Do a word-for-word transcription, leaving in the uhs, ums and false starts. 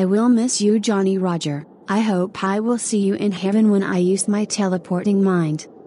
I will miss you, Johnny Roger. I hope I will see you in heaven when I use my teleporting mind.